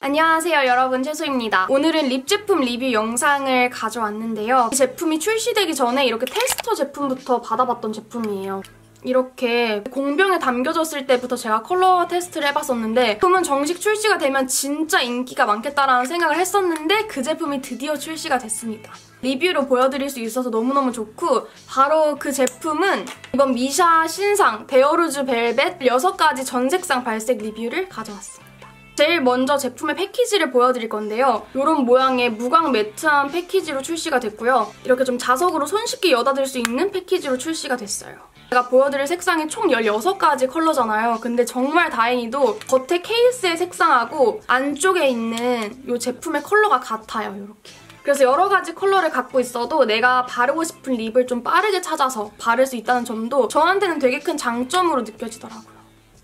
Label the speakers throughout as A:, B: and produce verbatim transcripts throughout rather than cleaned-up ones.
A: 안녕하세요 여러분, 채소입니다. 오늘은 립 제품 리뷰 영상을 가져왔는데요. 이 제품이 출시되기 전에 이렇게 테스터 제품부터 받아봤던 제품이에요. 이렇게 공병에 담겨졌을 때부터 제가 컬러 테스트를 해봤었는데 제품은 정식 출시가 되면 진짜 인기가 많겠다라는 생각을 했었는데 그 제품이 드디어 출시가 됐습니다. 리뷰로 보여드릴 수 있어서 너무너무 좋고, 바로 그 제품은 이번 미샤 신상 데어루즈 벨벳 여섯 가지 전 색상 발색 리뷰를 가져왔습니다. 제일 먼저 제품의 패키지를 보여드릴 건데요. 이런 모양의 무광 매트한 패키지로 출시가 됐고요. 이렇게 좀 자석으로 손쉽게 여닫을 수 있는 패키지로 출시가 됐어요. 제가 보여드릴 색상이 총 열여섯 가지 컬러잖아요. 근데 정말 다행히도 겉에 케이스의 색상하고 안쪽에 있는 이 제품의 컬러가 같아요. 이렇게. 그래서 여러 가지 컬러를 갖고 있어도 내가 바르고 싶은 립을 좀 빠르게 찾아서 바를 수 있다는 점도 저한테는 되게 큰 장점으로 느껴지더라고요.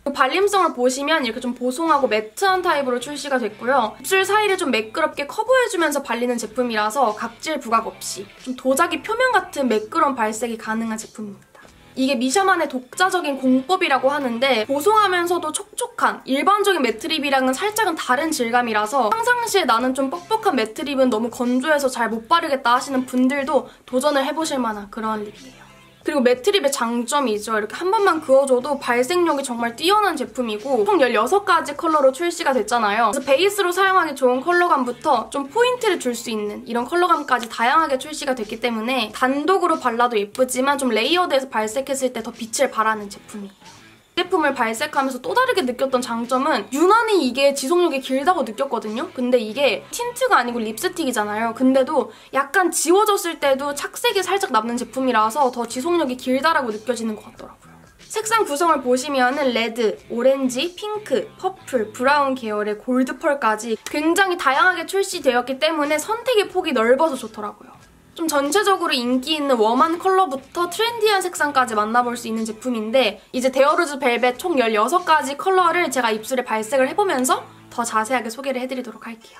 A: 발림성을 보시면 이렇게 좀 보송하고 매트한 타입으로 출시가 됐고요. 입술 사이를 좀 매끄럽게 커버해주면서 발리는 제품이라서 각질 부각 없이 좀 도자기 표면 같은 매끄러운 발색이 가능한 제품입니다. 이게 미샤만의 독자적인 공법이라고 하는데, 보송하면서도 촉촉한 일반적인 매트립이랑은 살짝은 다른 질감이라서 평상시에 나는 좀 뻑뻑한 매트립은 너무 건조해서 잘 못 바르겠다 하시는 분들도 도전을 해보실 만한 그런 립이에요. 그리고 매트립의 장점이죠. 이렇게 한 번만 그어줘도 발색력이 정말 뛰어난 제품이고, 총 열여섯 가지 컬러로 출시가 됐잖아요. 그래서 베이스로 사용하기 좋은 컬러감부터 좀 포인트를 줄 수 있는 이런 컬러감까지 다양하게 출시가 됐기 때문에 단독으로 발라도 예쁘지만 좀 레이어드해서 발색했을 때 더 빛을 발하는 제품이에요. 이 제품을 발색하면서 또 다르게 느꼈던 장점은 유난히 이게 지속력이 길다고 느꼈거든요. 근데 이게 틴트가 아니고 립스틱이잖아요. 근데도 약간 지워졌을 때도 착색이 살짝 남는 제품이라서 더 지속력이 길다라고 느껴지는 것 같더라고요. 색상 구성을 보시면은 레드, 오렌지, 핑크, 퍼플, 브라운 계열의 골드 펄까지 굉장히 다양하게 출시되었기 때문에 선택의 폭이 넓어서 좋더라고요. 좀 전체적으로 인기 있는 웜한 컬러부터 트렌디한 색상까지 만나볼 수 있는 제품인데, 이제 데어루즈 벨벳 총 열여섯 가지 컬러를 제가 입술에 발색을 해보면서 더 자세하게 소개를 해드리도록 할게요.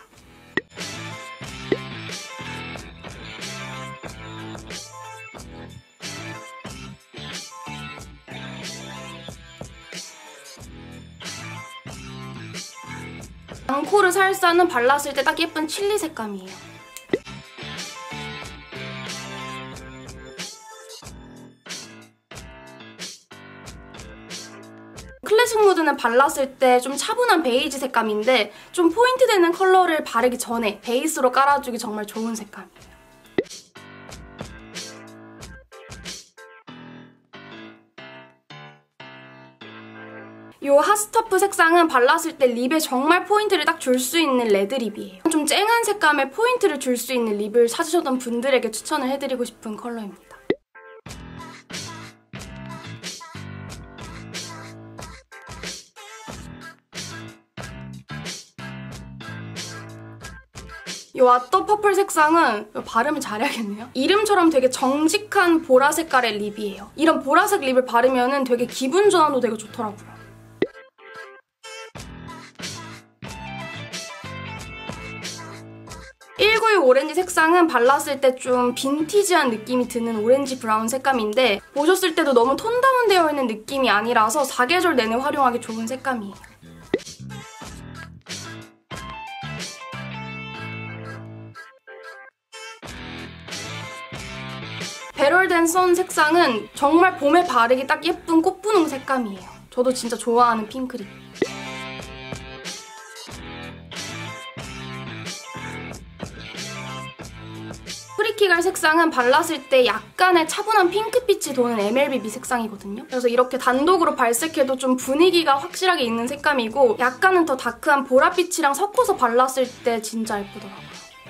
A: 앙코르 살사는 발랐을 때 딱 예쁜 칠리 색감이에요. 클래식 무드는 발랐을 때 좀 차분한 베이지 색감인데, 좀 포인트 되는 컬러를 바르기 전에 베이스로 깔아주기 정말 좋은 색감이에요. 이 핫스터프 색상은 발랐을 때 립에 정말 포인트를 딱 줄 수 있는 레드립이에요. 좀 쨍한 색감에 포인트를 줄 수 있는 립을 찾으셨던 분들에게 추천을 해드리고 싶은 컬러입니다. 이 왓더 퍼플 색상은 발음을 잘해야겠네요. 이름처럼 되게 정직한 보라 색깔의 립이에요. 이런 보라색 립을 바르면 되게 기분 전환도 되게 좋더라고요. 일구육 오렌지 색상은 발랐을 때 좀 빈티지한 느낌이 드는 오렌지 브라운 색감인데, 보셨을 때도 너무 톤 다운되어 있는 느낌이 아니라서 사계절 내내 활용하기 좋은 색감이에요. 베럴덴 선 색상은 정말 봄에 바르기 딱 예쁜 꽃분홍 색감이에요. 저도 진짜 좋아하는 핑크립. 프리키갈 색상은 발랐을 때 약간의 차분한 핑크빛이 도는 엠엘비비 색상이거든요. 그래서 이렇게 단독으로 발색해도 좀 분위기가 확실하게 있는 색감이고, 약간은 더 다크한 보랏빛이랑 섞어서 발랐을 때 진짜 예쁘더라고요.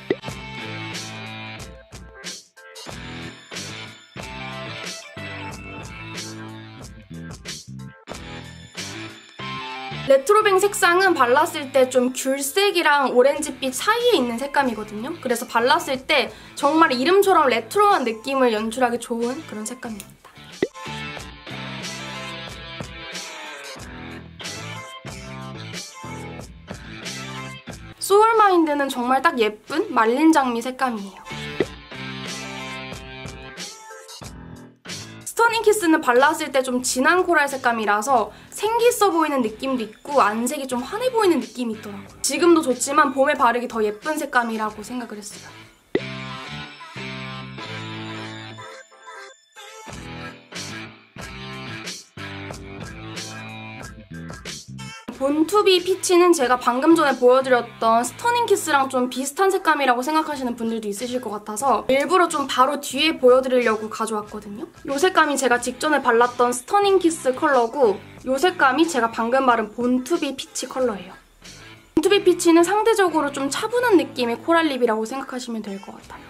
A: 레트로뱅 색상은 발랐을 때 좀 귤색이랑 오렌지빛 사이에 있는 색감이거든요. 그래서 발랐을 때 정말 이름처럼 레트로한 느낌을 연출하기 좋은 그런 색감입니다. 소울마인드는 정말 딱 예쁜 말린 장미 색감이에요. 스터닝키스는 발랐을 때 좀 진한 코랄 색감이라서 생기 있어 보이는 느낌도 있고 안색이 좀 환해 보이는 느낌이 있더라고요. 지금도 좋지만 봄에 바르기 더 예쁜 색감이라고 생각을 했어요. 본투비 피치는 제가 방금 전에 보여드렸던 스터닝키스랑 좀 비슷한 색감이라고 생각하시는 분들도 있으실 것 같아서 일부러 좀 바로 뒤에 보여드리려고 가져왔거든요. 이 색감이 제가 직전에 발랐던 스터닝키스 컬러고 이 색감이 제가 방금 바른 본투비 피치 컬러예요. 본투비 피치는 상대적으로 좀 차분한 느낌의 코랄 립이라고 생각하시면 될 것 같아요.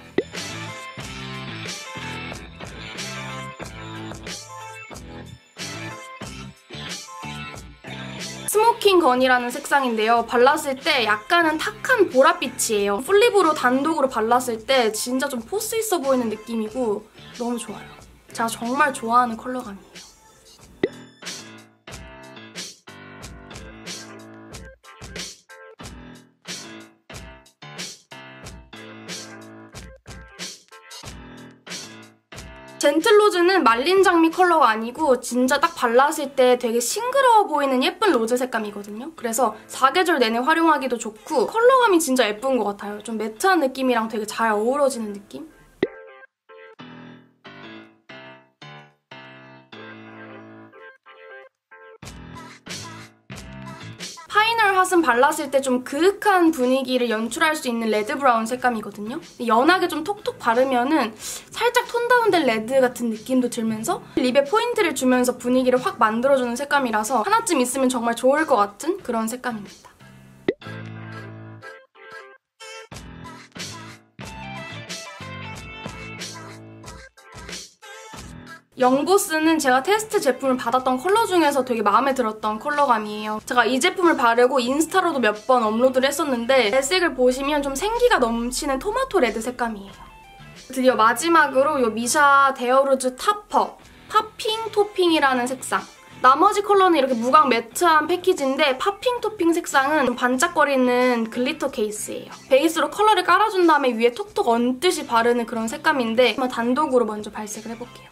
A: 스모킹 건이라는 색상인데요. 발랐을 때 약간은 탁한 보랏빛이에요. 풀립으로 단독으로 발랐을 때 진짜 좀 포스 있어 보이는 느낌이고 너무 좋아요. 제가 정말 좋아하는 컬러감이에요. 젠틀로즈는 말린 장미 컬러가 아니고 진짜 딱 발랐을 때 되게 싱그러워 보이는 예쁜 로즈 색감이거든요. 그래서 사계절 내내 활용하기도 좋고 컬러감이 진짜 예쁜 것 같아요. 좀 매트한 느낌이랑 되게 잘 어우러지는 느낌? 파이널 핫은 발랐을 때 좀 그윽한 분위기를 연출할 수 있는 레드 브라운 색감이거든요. 연하게 좀 톡톡 바르면은 살짝 톤 다운된 레드 같은 느낌도 들면서 립에 포인트를 주면서 분위기를 확 만들어주는 색감이라서 하나쯤 있으면 정말 좋을 것 같은 그런 색감입니다. 영보스는 제가 테스트 제품을 받았던 컬러 중에서 되게 마음에 들었던 컬러감이에요. 제가 이 제품을 바르고 인스타로도 몇 번 업로드를 했었는데 발색을 보시면 좀 생기가 넘치는 토마토 레드 색감이에요. 드디어 마지막으로 이 미샤 데어루즈 타퍼 팝핑 토핑이라는 색상. 나머지 컬러는 이렇게 무광 매트한 패키지인데 팝핑 토핑 색상은 좀 반짝거리는 글리터 케이스예요. 베이스로 컬러를 깔아준 다음에 위에 톡톡 얹듯이 바르는 그런 색감인데 한번 단독으로 먼저 발색을 해볼게요.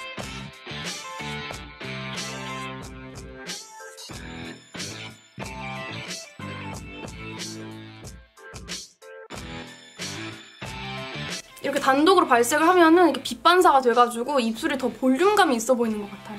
A: 이렇게 단독으로 발색을 하면은 이렇게 빛 반사가 돼가지고 입술이 더 볼륨감이 있어 보이는 것 같아요.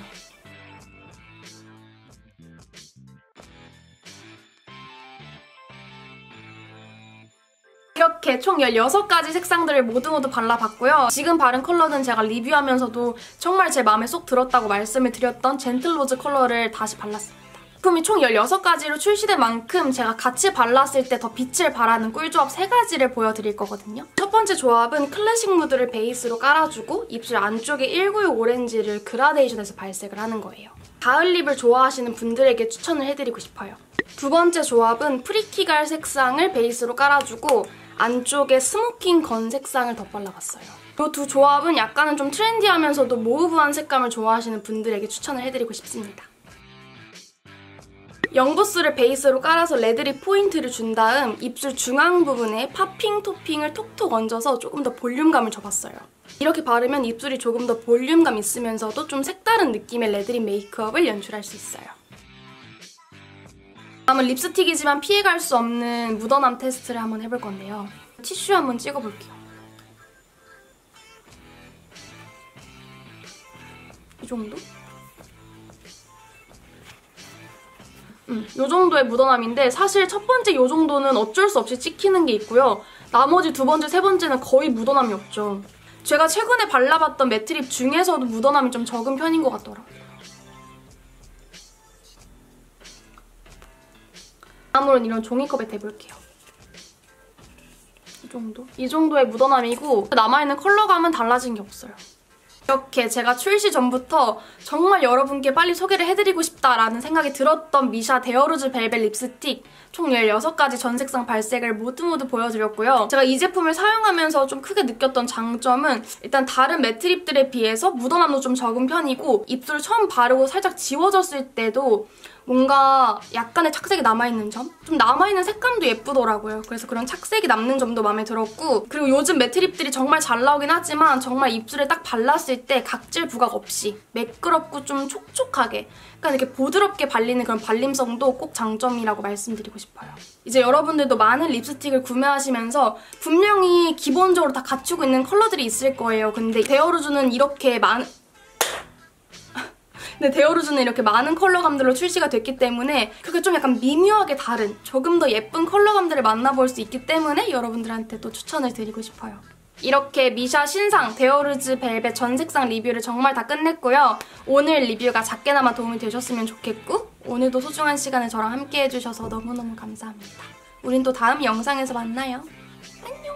A: 이렇게 총 열여섯 가지 색상들을 모두 모두 발라봤고요. 지금 바른 컬러는 제가 리뷰하면서도 정말 제 마음에 쏙 들었다고 말씀을 드렸던 젠틀로즈 컬러를 다시 발랐습니다. 제품이 총 열여섯 가지로 출시된 만큼 제가 같이 발랐을 때 더 빛을 발하는 꿀조합 세 가지를 보여드릴 거거든요. 첫 번째 조합은 클래식 무드를 베이스로 깔아주고 입술 안쪽에 일구육 오렌지를 그라데이션해서 발색을 하는 거예요. 가을 립을 좋아하시는 분들에게 추천을 해드리고 싶어요. 두 번째 조합은 프리티갈 색상을 베이스로 깔아주고 안쪽에 스모킹 건 색상을 덧발라봤어요. 이 두 조합은 약간은 좀 트렌디하면서도 모으브한 색감을 좋아하시는 분들에게 추천을 해드리고 싶습니다. 영보스를 베이스로 깔아서 레드립 포인트를 준 다음 입술 중앙 부분에 팝핑 토핑을 톡톡 얹어서 조금 더 볼륨감을 줘봤어요. 이렇게 바르면 입술이 조금 더 볼륨감 있으면서도 좀 색다른 느낌의 레드립 메이크업을 연출할 수 있어요. 다음은 립스틱이지만 피해갈 수 없는 묻어남 테스트를 한번 해볼 건데요. 티슈 한번 찍어볼게요. 이 정도? 음, 이 정도의 묻어남인데 사실 첫 번째 이 정도는 어쩔 수 없이 찍히는 게 있고요. 나머지 두 번째, 세 번째는 거의 묻어남이 없죠. 제가 최근에 발라봤던 매트립 중에서도 묻어남이 좀 적은 편인 것 같더라고요. 다음으로는 이런 종이컵에 대볼게요. 이 정도? 이 정도의 묻어남이고 남아있는 컬러감은 달라진 게 없어요. 이렇게 제가 출시 전부터 정말 여러분께 빨리 소개를 해드리고 싶다라는 생각이 들었던 미샤 데어루즈 벨벳 립스틱 총 열여섯 가지 전 색상 발색을 모두 모두 보여드렸고요. 제가 이 제품을 사용하면서 좀 크게 느꼈던 장점은 일단 다른 매트 립들에 비해서 묻어남도 좀 적은 편이고 입술 처음 바르고 살짝 지워졌을 때도 뭔가 약간의 착색이 남아있는 점? 좀 남아있는 색감도 예쁘더라고요. 그래서 그런 착색이 남는 점도 마음에 들었고 그리고 요즘 매트 립들이 정말 잘 나오긴 하지만 정말 입술에 딱 발랐을 발랐을 때 각질 부각 없이 매끄럽고 좀 촉촉하게 약간 이렇게 부드럽게 발리는 그런 발림성도 꼭 장점이라고 말씀드리고 싶어요. 이제 여러분들도 많은 립스틱을 구매하시면서 분명히 기본적으로 다 갖추고 있는 컬러들이 있을 거예요. 근데 데어루즈는 이렇게 많은 근데 데어루즈는 이렇게 많은 컬러감들로 출시가 됐기 때문에 그게 좀 약간 미묘하게 다른 조금 더 예쁜 컬러감들을 만나볼 수 있기 때문에 여러분들한테 또 추천을 드리고 싶어요. 이렇게 미샤 신상 데어루즈 벨벳 전 색상 리뷰를 정말 다 끝냈고요. 오늘 리뷰가 작게나마 도움이 되셨으면 좋겠고 오늘도 소중한 시간을 저랑 함께 해주셔서 너무너무 감사합니다. 우린 또 다음 영상에서 만나요. 안녕!